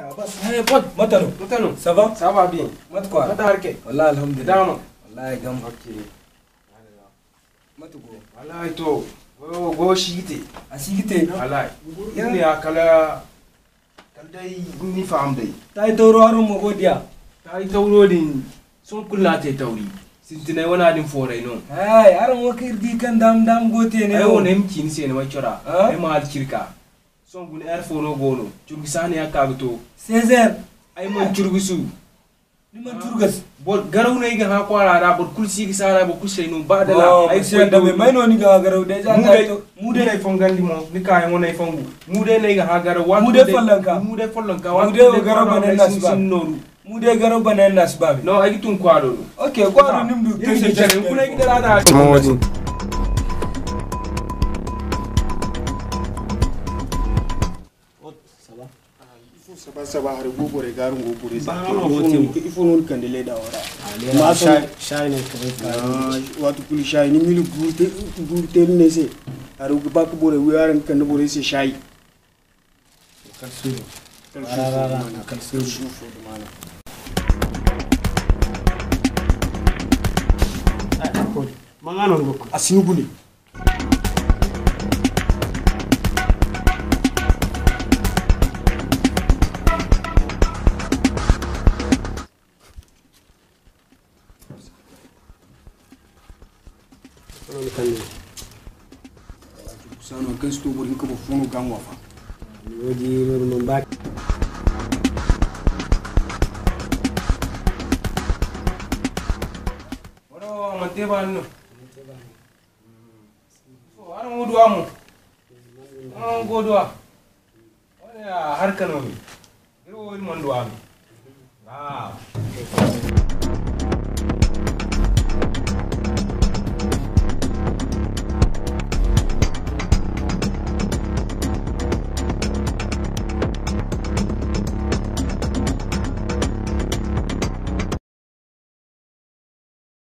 Hey, pote, Matano. Matano. Ça va? Ça va bien. Mat quoi? Mata harke. Wallah, alhamdulillah. Dama. Wallahi gam. Ok. Matu go. Wallahi to. Go shigite. Asigite. Wallahi. Ni akala kaldai ni fam dai. Tai toro haru mo godiya. Tai tawro din sun kullate tawri. Sintinai wana din forai no. Hey, haru mo kirdi kan dam gote ne. Ayo ne mkin se ne ma chora. Ah? Ai ma kirka. Son gun air fono gono. Churgi sani akaguto. 16h. Ai mon churgusu. Ni man turgas. Bol garaw ne ga ha kwara da bol kulsi gi sala bo kusai no ba da Oh, la ai sai da me mai no ni ga garau da ja ta to. Mude nay fongandi mo ni kay ngone fongu mude nay ga ha gara wa Mude follanka. mude follanka Mude garau banen nas ba. noru Mude garau banen nas ba. no ay tun kwado Okay, kwaro nimdu tese jare kuna gi dala da Modi. Saba har gogore garin gogore Ba no ifo non kandele da wara Ma shay ne ko watu kuli shay ni milu gurte ne se har ba ko bore wiaran kan bore se shay kalsu. Rara kalsu. shufo da mana Ko mangano ngoko. asinuguni sano gasto bore ko funu gan wafa Wodi no mbak. woro man te ban no so ar mo do amu go do wala har kano mi iro wol man do amu